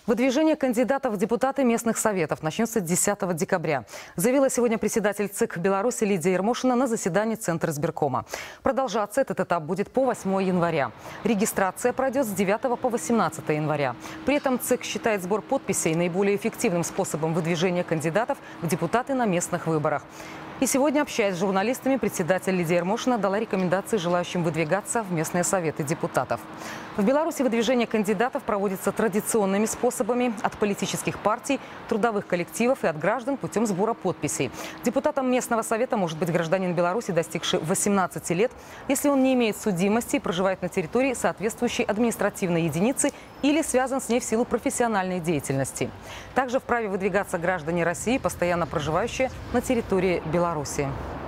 Выдвижение кандидатов в депутаты местных советов начнется 10 декабря, заявила сегодня председатель ЦИК Беларуси Лидия Ермошина на заседании Центра избиркома. Продолжаться этот этап будет по 8 января. Регистрация пройдет с 9 по 18 января. При этом ЦИК считает сбор подписей наиболее эффективным способом выдвижения кандидатов в депутаты на местных выборах. И сегодня, общаясь с журналистами, председатель Лидия Ермошина дала рекомендации желающим выдвигаться в местные советы депутатов. В Беларуси выдвижение кандидатов проводится традиционными способами – от политических партий, трудовых коллективов и от граждан путем сбора подписей. Депутатом местного совета может быть гражданин Беларуси, достигший 18 лет, если он не имеет судимости и проживает на территории соответствующей административной единицы или связан с ней в силу профессиональной деятельности. Также вправе выдвигаться граждане России, постоянно проживающие на территории Беларуси.